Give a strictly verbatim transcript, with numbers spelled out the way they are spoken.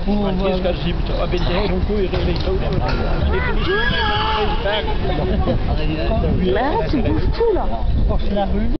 pour... Qu'est-ce que j'ai plutôt abélier, donc il réveille tout. Là, tu bouges tout là. C'est la rue.